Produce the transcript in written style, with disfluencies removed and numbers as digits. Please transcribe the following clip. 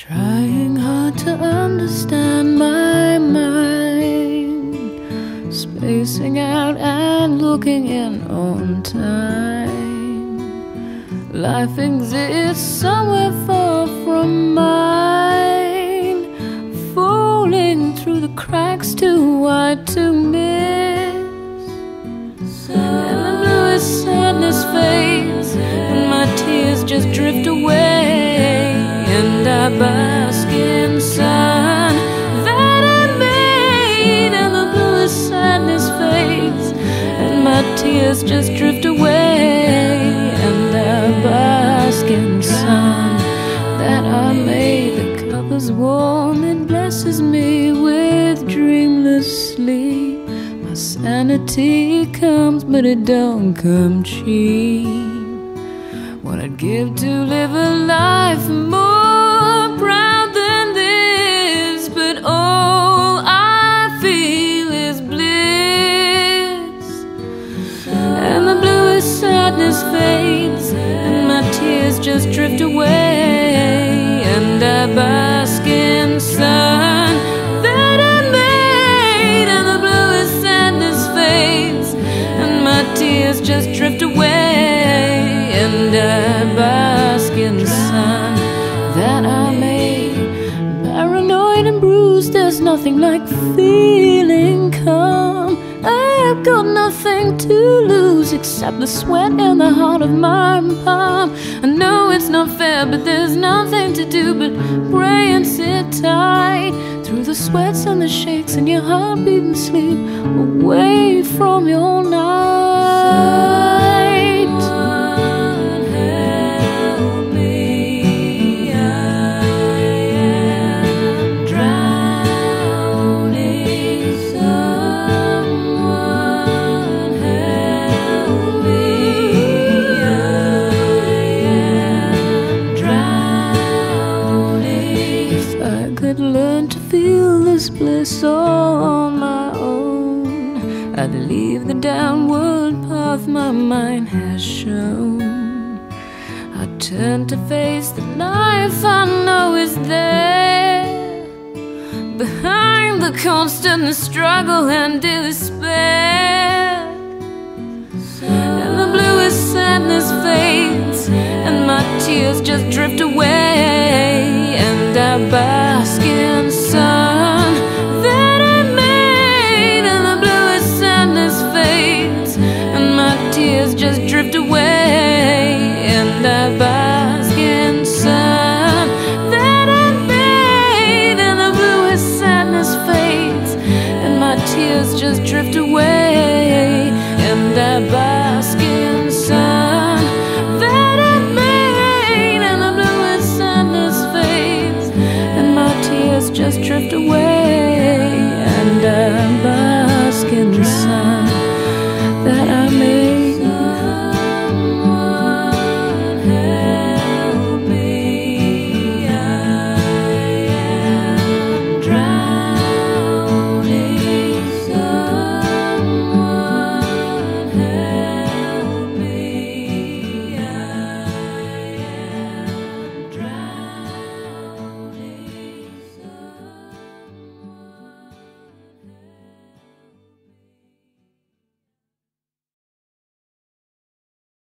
Trying hard to understand my mind, spacing out and looking in on time. Life exists somewhere far from mine, falling through the cracks too wide to miss. And the bluest sadness fades, and my tears just drift away, and I bask in sun that I made. And the bluest sadness fades, and my tears just drift away, and I bask in sun that I made. The cover's warm, it blesses me with dreamless sleep. My sanity comes, but it don't come cheap. What I'd give to live a life more proud than this, but all I feel is bliss. And the bluest sadness fades, and my tears just drift away, and I bask in sun that I made. And the bluest sadness fades, and my tears just drift away, and I bask in the sun that I made. Paranoid and bruised, there's nothing like feeling calm. I've got nothing to lose except the sweat in the heart of my palm. I know it's not fair, but there's nothing to do but pray and sit tight through the sweats and the shakes and your heartbeat and sleep away from your night. Learn to feel this bliss on my own, I'd leave the downward path my mind has shown. I'd turn to face the life I know is there, behind the constant struggle and despair. And the bluest sadness fades, and my tears just drift away, and I